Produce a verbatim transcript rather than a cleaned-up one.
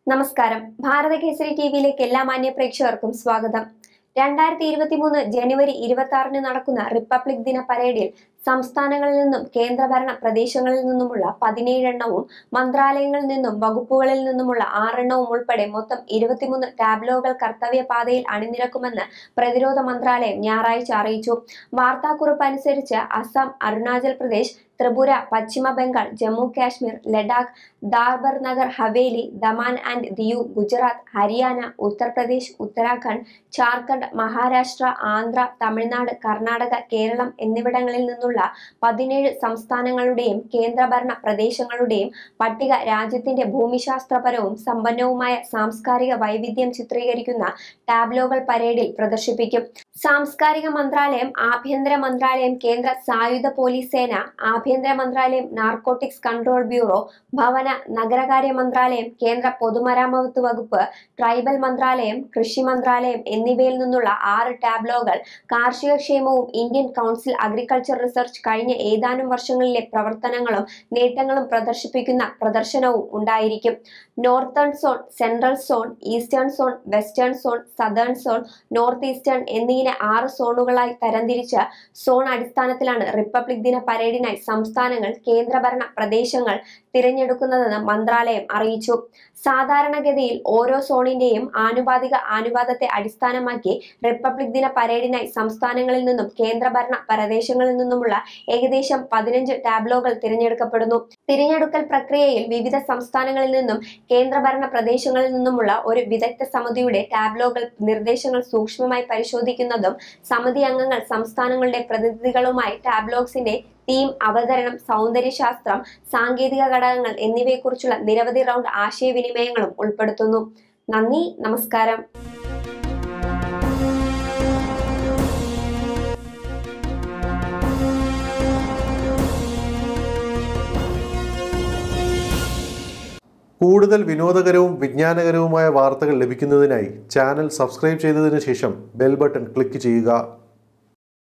നമസ്കാരം. ഭാരതകേസരി ടിവിയിലേക്ക് എല്ലാ മാന്യ പ്രേക്ഷകർക്കും സ്വാഗതം. രണ്ടായിരത്തി ഇരുപത്തി മൂന്ന് ജനുവരി ഇരുപത്തി ആറിന് നടക്കുന്ന റിപ്പബ്ലിക് ദിന പരേഡിൽ സംസ്ഥാനങ്ങളിൽ നിന്നും കേന്ദ്രഭരണ പ്രദേശങ്ങളിൽ നിന്നുമുള്ള പതിനേഴ് എണ്ണവും മന്ത്രാലയങ്ങളിൽ നിന്നും വകുപ്പുകളിൽ നിന്നുമുള്ള ആറെണ്ണവും ഉൾപ്പെടെ മൊത്തം ഇരുപത്തിമൂന്ന് ടാബ്ലോകൾ കർത്തവ്യ പാതയിൽ അണിനിരക്കുമെന്ന് പ്രതിരോധ മന്ത്രാലയം ഞായറാഴ്ച അറിയിച്ചു. വാർത്താക്കുറിപ്പ് അനുസരിച്ച് അസം, അരുണാചൽ പ്രദേശ്, ത്രിപുര, പശ്ചിമ ബംഗാൾ, ജമ്മു കാശ്മീർ, ലഡാക്ക്, ദാർബർ നഗർ ഹവേലി, ദമാൻ ആൻഡ് ദിയു, ഗുജറാത്ത്, ഹരിയാന, ഉത്തർപ്രദേശ്, ഉത്തരാഖണ്ഡ്, ജാർഖണ്ഡ്, മഹാരാഷ്ട്ര, ആന്ധ്ര, തമിഴ്നാട്, കർണാടക, കേരളം എന്നിവിടങ്ങളിൽ നിന്നുള്ള പതിനേഴ് സംസ്ഥാനങ്ങളുടെയും കേന്ദ്രഭരണ പ്രദേശങ്ങളുടെയും പട്ടിക രാജ്യത്തിന്റെ ഭൂമിശാസ്ത്രപരവും സമ്പന്നവുമായ സാംസ്കാരിക വൈവിധ്യം ചിത്രീകരിക്കുന്ന ടാബ്ലോകൾ പരേഡിൽ പ്രദർശിപ്പിക്കും. സാംസ്കാരിക മന്ത്രാലയം, ആഭ്യന്തര മന്ത്രാലയം, കേന്ദ്ര സായുധ പോലീസ് സേന, ആഭ്യന്തര മന്ത്രാലയം, നാർക്കോട്ടിക്സ് കൺട്രോൾ ബ്യൂറോ, ഭവന നഗരകാര്യ മന്ത്രാലയം, കേന്ദ്ര പൊതുമരാമത്ത് വകുപ്പ്, ട്രൈബൽ മന്ത്രാലയം, കൃഷി മന്ത്രാലയം എന്നിവയിൽ നിന്നുള്ള ആറ് ടാബ്ലോകൾ കാർഷിക ക്ഷേമവും ഇന്ത്യൻ കൗൺസിൽ അഗ്രികൾച്ചർ റിസർച്ച് കഴിഞ്ഞ ഏതാനും വർഷങ്ങളിലെ പ്രവർത്തനങ്ങളും നേട്ടങ്ങളും പ്രദർശിപ്പിക്കുന്ന പ്രദർശനവും ഉണ്ടായിരിക്കും. Northern zone, central zone, eastern zone, western zone, southern zone, north eastern എന്നിങ്ങനെ ആറ് സോണുകളായി തരംതിരിച്ച സോൺ അടിസ്ഥാനത്തിലാണ് റിപ്പബ്ലിക് ദിന പരേഡിനായി സംസ്ഥാനങ്ങൾ, കേന്ദ്രഭരണ പ്രദേശങ്ങൾ തിരഞ്ഞെടുക്കുന്നതെന്ന് മന്ത്രാലയം അറിയിച്ചു. സാധാരണഗതിയിൽ ഓരോ സോണിന്റെയും ആനുപാതിക അനുപാതത്തെ അടിസ്ഥാനമാക്കി റിപ്പബ്ലിക് ദിന പരേഡിനായി സംസ്ഥാനങ്ങളിൽ നിന്നും കേന്ദ്രഭരണ പ്രദേശങ്ങളിൽ നിന്നുമുള്ള ഏകദേശം പതിനഞ്ച് ടാബ്ലോകൾ തിരഞ്ഞെടുക്കപ്പെടുന്നു. തിരഞ്ഞെടുക്കൽ പ്രക്രിയയിൽ വിവിധ സംസ്ഥാനങ്ങളിൽ നിന്നും കേന്ദ്രഭരണ പ്രദേശങ്ങളിൽ നിന്നുമുള്ള ഒരു വിദഗ്ധ സമിതിയുടെ ടാബ്ലോകൾ നിർദ്ദേശങ്ങൾ സൂക്ഷ്മമായി പരിശോധിക്കുന്നതും സമിതി അംഗങ്ങൾ സംസ്ഥാനങ്ങളുടെ പ്രതിനിധികളുമായി ടാബ്ലോഗ്സിന്റെ തീം, അവതരണം, സൗന്ദര്യശാസ്ത്രം, സാങ്കേതിക ഘടകങ്ങൾ എന്നിവയെക്കുറിച്ചുള്ള നിരവധി റൗണ്ട് ആശയവിനിമയങ്ങളും ഉൾപ്പെടുത്തുന്നു. നന്ദി, നമസ്കാരം. കൂടുതൽ വിനോദകരവും വിജ്ഞാനകരവുമായ വാർത്തകൾ ലഭിക്കുന്നതിനായി ചാനൽ സബ്സ്ക്രൈബ് ചെയ്തതിനു ശേഷം ബെൽ ബട്ടൺ ക്ലിക്ക് ചെയ്യുക.